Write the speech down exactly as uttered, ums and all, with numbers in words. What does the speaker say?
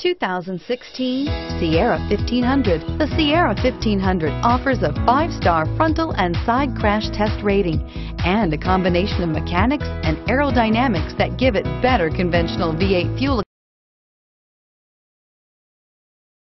two thousand sixteen Sierra fifteen hundred. The Sierra fifteen hundred offers a five-star frontal and side crash test rating and a combination of mechanics and aerodynamics that give it better conventional V eight fuel